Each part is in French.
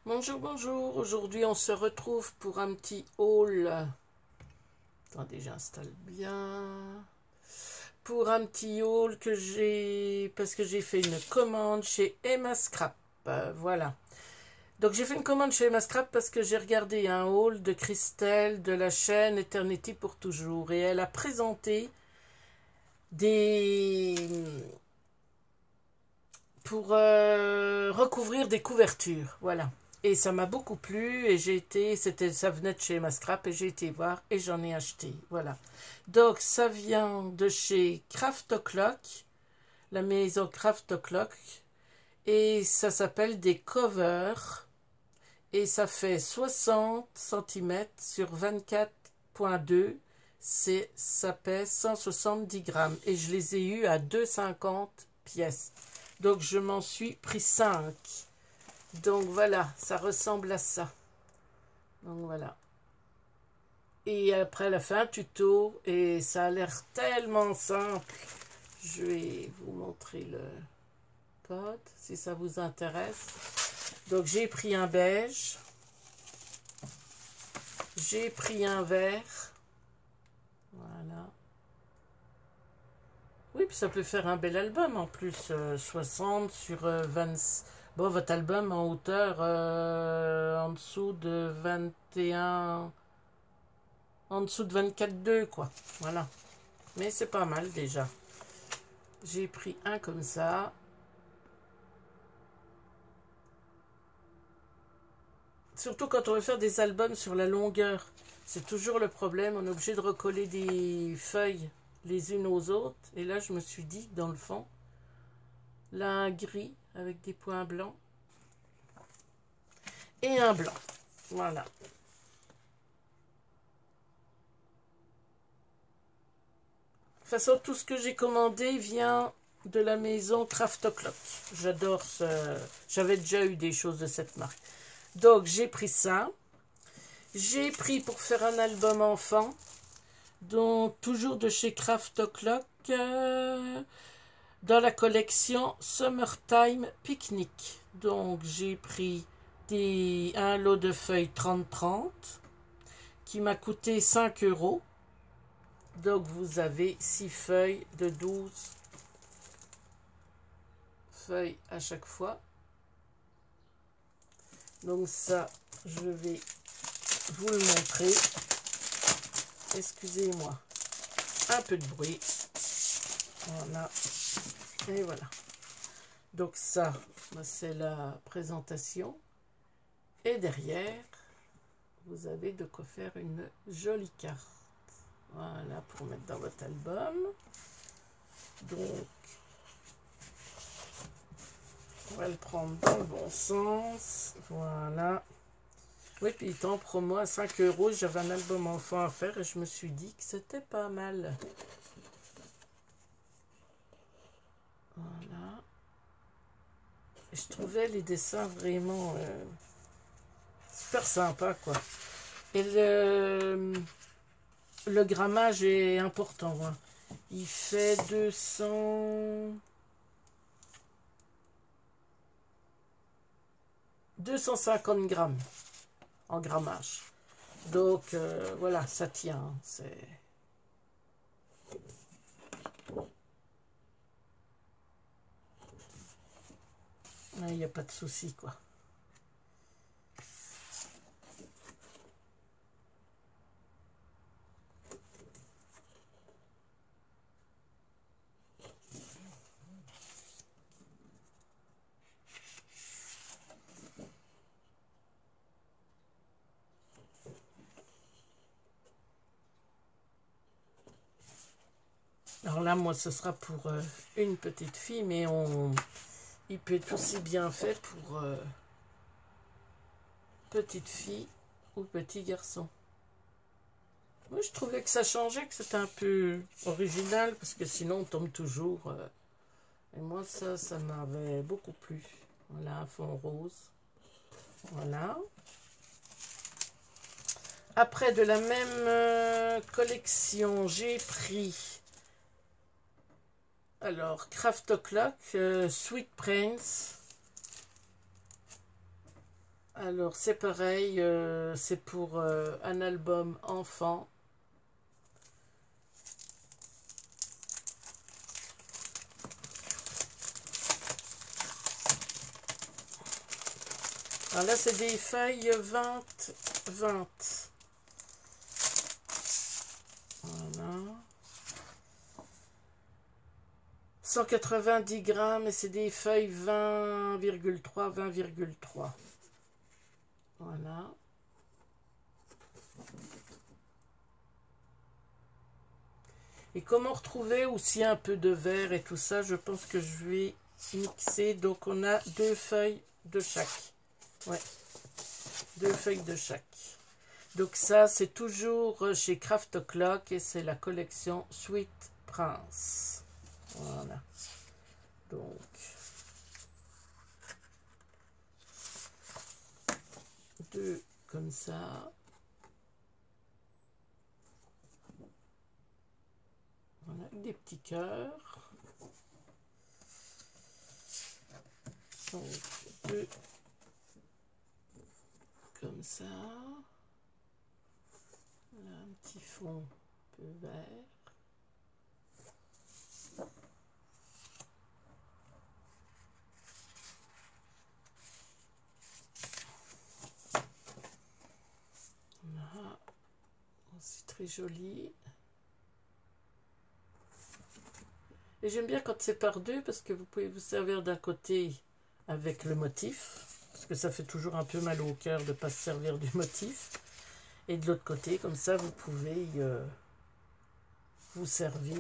Bonjour, bonjour. Aujourd'hui, on se retrouve pour un petit haul. Attendez, j'installe bien. Pour un petit haul que j'ai... Parce que j'ai fait une commande chez Emma Scrap. Voilà. Donc, j'ai fait une commande chez Emma Scrap parce que j'ai regardé un haul de Christelle de la chaîne Eternity pour toujours. Et elle a présenté des... pour recouvrir des couvertures. Voilà. Et ça m'a beaucoup plu et ça venait de chez Emma Scrap et j'ai été voir et j'en ai acheté. Voilà. Donc ça vient de chez Craft O'Clock, la maison Craft O'Clock, et ça s'appelle des covers et ça fait 60 cm sur 24,2. Ça pèse 170 grammes et je les ai eus à 2,50 pièces. Donc je m'en suis pris 5. Donc voilà, ça ressemble à ça. Donc voilà. Et après, elle a fait un tuto et ça a l'air tellement simple. Je vais vous montrer le code si ça vous intéresse. Donc j'ai pris un beige. J'ai pris un vert. Voilà. Oui, puis ça peut faire un bel album en plus. 60 sur 20. Bon, votre album en hauteur en dessous de 21, en dessous de 24,2 quoi. Voilà. Mais c'est pas mal déjà. J'ai pris un comme ça. Surtout quand on veut faire des albums sur la longueur. C'est toujours le problème. On est obligé de recoller des feuilles les unes aux autres. Et là, je me suis dit, dans le fond, là, un gris avec des points blancs. Et un blanc. Voilà. De toute façon, tout ce que j'ai commandé vient de la maison Craft O'Clock. J'adore ce... J'avais déjà eu des choses de cette marque. Donc, j'ai pris ça. J'ai pris pour faire un album enfant. Donc, toujours de chez Craft O'Clock. Dans la collection Summertime Picnic. Donc, j'ai pris un lot de feuilles 30-30 qui m'a coûté 5 €. Donc, vous avez 6 feuilles de 12 feuilles à chaque fois. Donc, ça, je vais vous le montrer. Excusez-moi. Un peu de bruit. Voilà. Et voilà. Donc, ça, c'est la présentation. Et derrière, vous avez de quoi faire une jolie carte. Voilà, pour mettre dans votre album. Donc, on va le prendre dans le bon sens. Voilà. Oui, puis il était en promo à 5 €. J'avais un album enfant à faire et je me suis dit que c'était pas mal. Voilà. Et je trouvais les dessins vraiment super sympas, quoi. Et le grammage est important. Hein. Il fait 250 grammes en grammage. Donc, voilà, ça tient. Hein, c'est... Il n'y a pas de souci, quoi. Alors là, moi, ce sera pour une petite fille, mais il peut être aussi bien fait pour petite fille ou petit garçon. Moi, je trouvais que ça changeait, que c'était un peu original, parce que sinon, on tombe toujours. Et moi, ça m'avait beaucoup plu. Voilà, un fond rose. Voilà. Après, de la même collection, j'ai pris... Alors, Craft O'Clock, Sweet Prince. Alors, c'est pareil, c'est pour un album enfant. Alors là, c'est des feuilles 20. Voilà. 190 grammes et c'est des feuilles 20,3. Voilà. Et comment retrouver aussi un peu de vert et tout ça, je pense que je vais mixer. Donc on a 2 feuilles de chaque. Ouais, 2 feuilles de chaque. Donc ça, c'est toujours chez Craft O'Clock et c'est la collection Sweet Prince. Voilà. Donc, 2 comme ça. Voilà, avec des petits cœurs. Donc, 2 comme ça. Là, un petit fond un peu vert. Là, c'est très joli. Et j'aime bien quand c'est par 2 parce que vous pouvez vous servir d'un côté avec le motif. Parce que ça fait toujours un peu mal au cœur de ne pas se servir du motif. Et de l'autre côté, comme ça, vous pouvez vous servir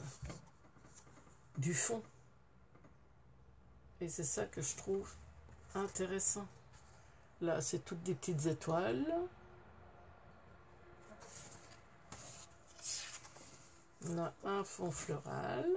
du fond. Et c'est ça que je trouve intéressant. Là, c'est toutes des petites étoiles. On a un fond floral.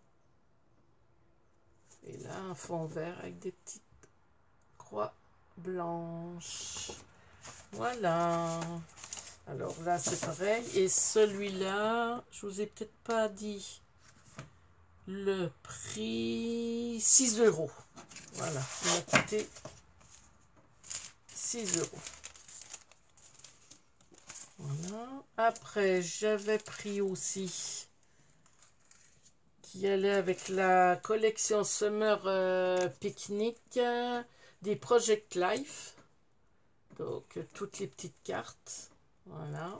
Et là, un fond vert avec des petites croix blanches. Voilà. Alors là, c'est pareil. Et celui-là, je vous ai peut-être pas dit le prix. 6 €. Voilà. Il m'a coûté 6 €. Voilà. Après, j'avais pris aussi qui allait avec la collection Summer Picnic des Project Life. Donc, toutes les petites cartes. Voilà.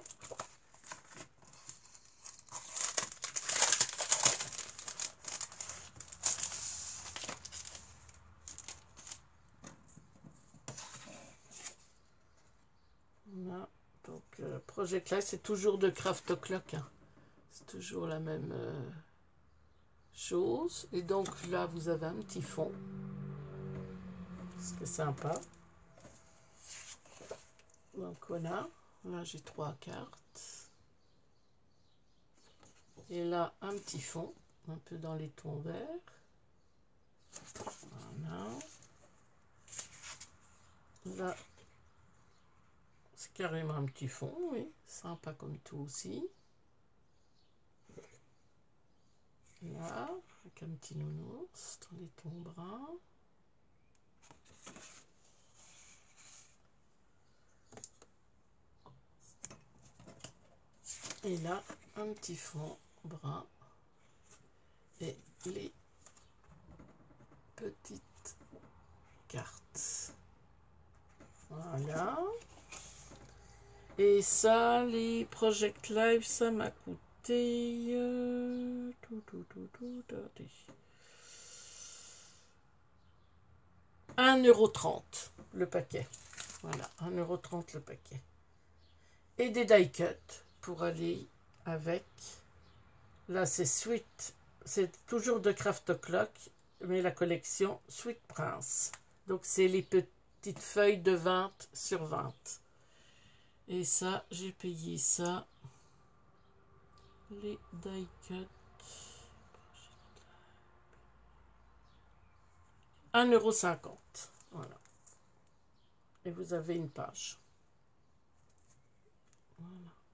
Voilà. Donc, Project Life, c'est toujours de Craft O'Clock. Hein. C'est toujours la même chose. Et donc, là, vous avez un petit fond. C'est sympa. Donc, voilà. Là, j'ai 3 cartes. Et là, un petit fond. Un peu dans les tons verts. Voilà. Là, c'est carrément un petit fond, oui. Sympa comme tout aussi. Là, avec un petit nounours dans les tons bruns. Et là, un petit fond brun. Et les petites cartes. Voilà. Et ça, les Project Live, ça m'a coûté 1,30 € le paquet. Voilà, 1,30 € le paquet. Et des die cuts pour aller avec. Là, c'est Sweet. C'est toujours de Craft O'Clock, mais la collection Sweet Prince. Donc, c'est les petites feuilles de 20 sur 20. Et ça, j'ai payé ça. Les die cuts. 1,50 €. Voilà. Et vous avez une page. Voilà.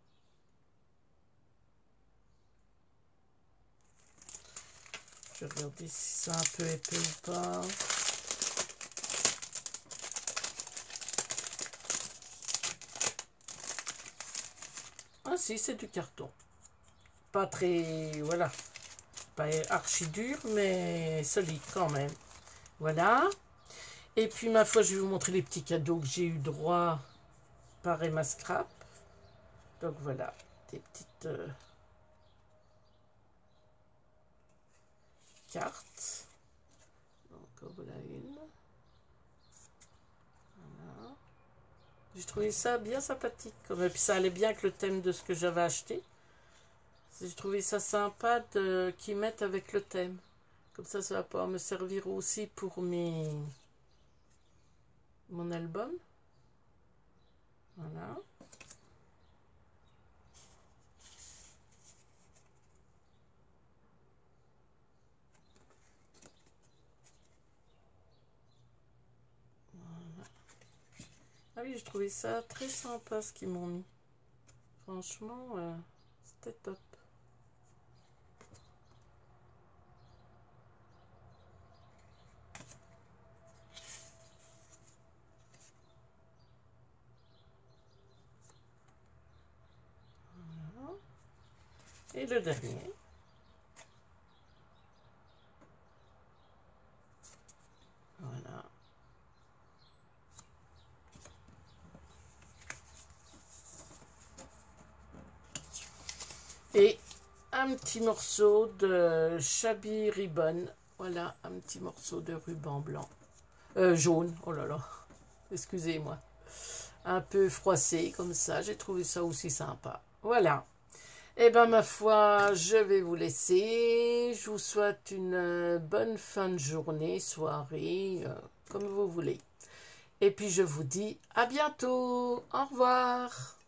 Je vais regarder si c'est un peu épais ou pas. Ah si, c'est du carton. Pas très, voilà, pas archi dur, mais solide quand même. Voilà. Et puis, ma foi, je vais vous montrer les petits cadeaux que j'ai eu droit par Emma Scrap. Donc, voilà, des petites cartes. Donc, voilà une. Voilà. J'ai trouvé ça bien sympathique. Et puis, ça allait bien avec le thème de ce que j'avais acheté. J'ai trouvé ça sympa qu'ils mettent avec le thème. Comme ça va pouvoir me servir aussi pour mon album. Voilà. Voilà. Ah oui, j'ai trouvé ça très sympa ce qu'ils m'ont mis. Franchement, c'était top. Voilà. Et le dernier. Voilà. Et un petit morceau de Shabby Ribbon. Voilà, un petit morceau de ruban blanc. Jaune, oh là là, excusez-moi. Un peu froissé comme ça, j'ai trouvé ça aussi sympa. Voilà. Eh bien, ma foi, je vais vous laisser. Je vous souhaite une bonne fin de journée, soirée, comme vous voulez. Et puis, je vous dis à bientôt. Au revoir.